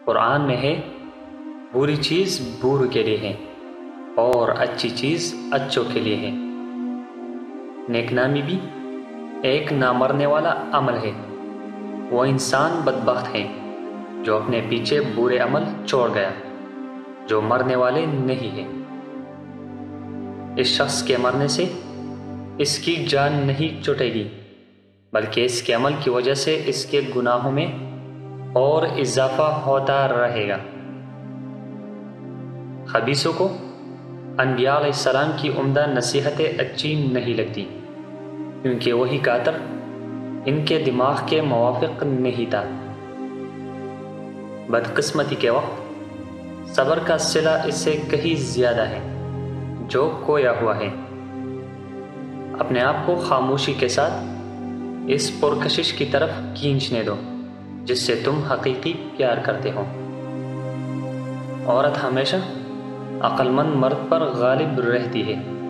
قرآن میں ہے بری چیز بوروں کے لیے ہے اور اچھی چیز اچھوں کے لیے ہے۔ نیک نامی بھی ایک نہ مرنے والا عمل ہے۔ وہ انسان بدبخت ہے جو اپنے پیچھے برے عمل چھوڑ گیا جو مرنے والے نہیں ہیں۔ اس شخص کے مرنے سے اس کی جان نہیں چھوٹے گی بلکہ اس کے عمل کی وجہ سے اس کے گناہوں میں اور اضافہ ہوتا رہے گا۔ خبیثوں کو انبیاء علیہ السلام کی عمدہ نصیحتیں اچھی نہیں لگتی کیونکہ وہی قاطر ان کے دماغ کے موافق نہیں تھا۔ بدقسمتی کے وقت صبر کا صلہ اس سے کہیں زیادہ ہے جو کھویا ہوا ہے۔ اپنے آپ کو خاموشی کے ساتھ اس پرکشش کی طرف کھینچنے دو جس سے تم حقیقی پیار کرتے ہو۔ عورت ہمیشہ عقل مند مرد پر غالب رہتی ہے۔